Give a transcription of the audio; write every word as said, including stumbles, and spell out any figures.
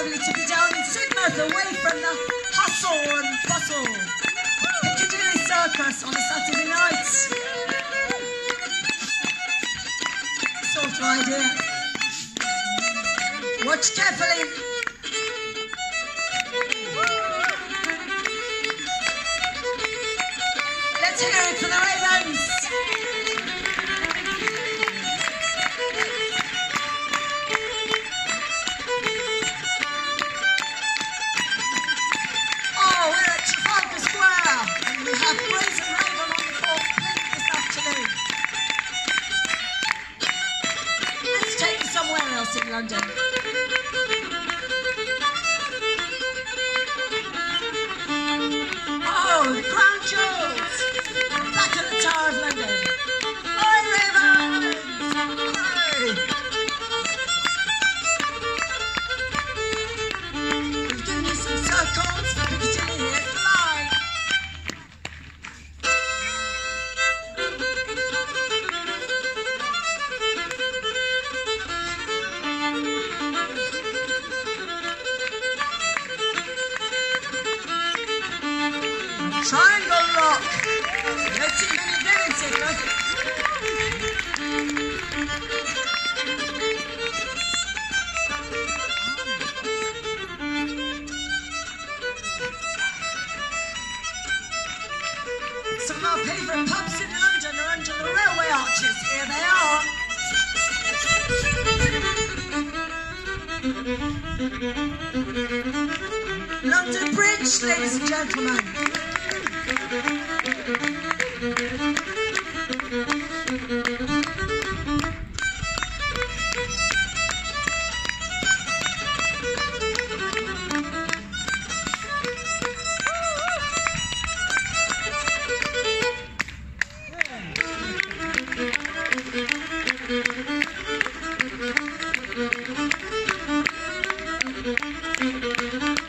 Piccadilly took you down in Sidmouth, away from the hustle and bustle. Piccadilly Circus on a Saturday night. Sort of idea. Watch carefully. Let's hear it for the Ravens. Oh, we're at Trafalgar Square, and we have Brazen Raven on the court this afternoon. Let's take you somewhere else in London. Oh, Crown Jewels, back at the Tower of London. Oi, Ravens! Oi! We're doing you some circles for Piccadilly here for live. Triangle lock. No too many doing Sigma. Some of our favourite pubs in London are under the railway arches. Here they are. London Bridge, ladies and gentlemen. Yeah.